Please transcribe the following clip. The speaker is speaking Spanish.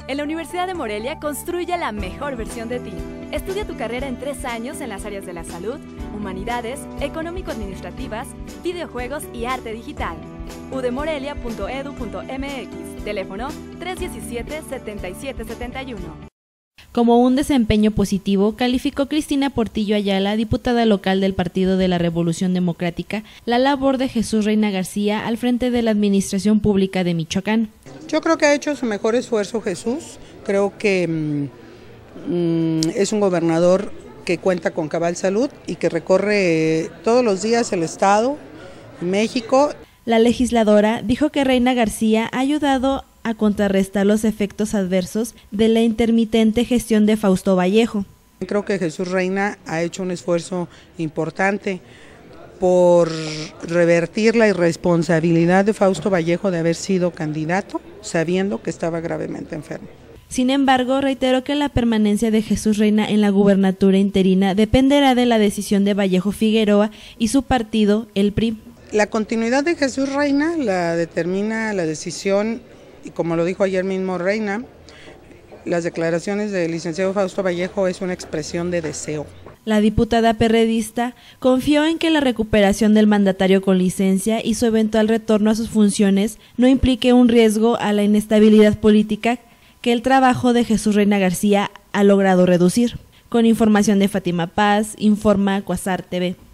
En la Universidad de Morelia construye la mejor versión de ti. Estudia tu carrera en 3 años en las áreas de la salud, humanidades, económico-administrativas, videojuegos y arte digital. udemorelia.edu.mx, teléfono 317-7771. Como un desempeño positivo, calificó Cristina Portillo Ayala, diputada local del Partido de la Revolución Democrática, la labor de Jesús Reina García al frente de la Administración Pública de Michoacán. Yo creo que ha hecho su mejor esfuerzo Jesús, creo que es un gobernador que cuenta con cabal salud y que recorre todos los días el Estado, México. La legisladora dijo que Reina García ha ayudado a contrarrestar los efectos adversos de la intermitente gestión de Fausto Vallejo. Creo que Jesús Reina ha hecho un esfuerzo importante por revertir la irresponsabilidad de Fausto Vallejo de haber sido candidato, sabiendo que estaba gravemente enfermo. Sin embargo, reiteró que la permanencia de Jesús Reina en la gubernatura interina dependerá de la decisión de Vallejo Figueroa y su partido, el PRI. La continuidad de Jesús Reina la determina la decisión, y como lo dijo ayer mismo Reina, las declaraciones del licenciado Fausto Vallejo es una expresión de deseo. La diputada perredista confió en que la recuperación del mandatario con licencia y su eventual retorno a sus funciones no implique un riesgo a la inestabilidad política que el trabajo de Jesús Reina García ha logrado reducir. Con información de Fátima Paz, informa Cuasar TV.